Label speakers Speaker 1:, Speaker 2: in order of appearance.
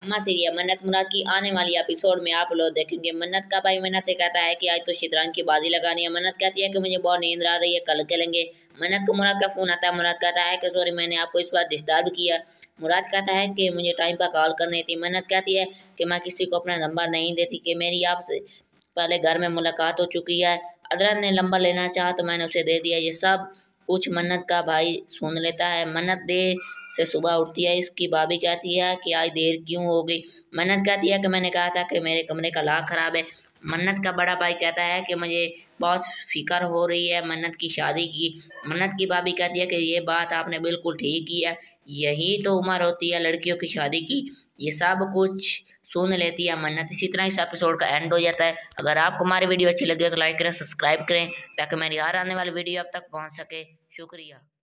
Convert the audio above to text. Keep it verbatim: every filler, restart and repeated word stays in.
Speaker 1: Drama serial मन्नत मुराद की आने वाली एपिसोड में आप लोग देखेंगे। मन्नत का भाई मन्नत से कहता है कि आज तो शतरंज की बाजी लगानी है। मन्नत कहती है कि मुझे बहुत नींद आ रही है, कल खेलेंगे। मन्नत को मुराद का फोन आता है। मुराद कहता है कि सॉरी मैंने आपको इस बार डिस्टर्ब किया। मुराद कहता है कि मुझे टाइम पर कॉल करनी थी। मन्नत कहती है कि मैं किसी को अपना नंबर नहीं देती, कि मेरी आपसे पहले घर में मुलाकात हो चुकी है। अदरन ने नंबर लेना चाहा तो मैंने उसे दे दिया। ये सब कुछ मन्नत का भाई सुन लेता है। मन्नत देर से सुबह उठती है। इसकी भाभी कहती है कि आज देर क्यों हो गई। मन्नत कहती है कि मैंने कहा था कि मेरे कमरे का लॉक खराब है। मन्नत का बड़ा भाई कहता है कि मुझे बहुत फिक्र हो रही है मन्नत की शादी की। मन्नत की भाभी कहती है कि ये बात आपने बिल्कुल ठीक की है, यही तो उम्र होती है लड़कियों की शादी की। ये सब कुछ सुन लेती है मन्नत। इसी तरह इस एपिसोड का एंड हो जाता है। अगर आपको हमारी वीडियो अच्छी लगी हो तो लाइक करें, सब्सक्राइब करें, ताकि मेरी हर आने वाली वीडियो अब तक पहुंच सके। शुक्रिया।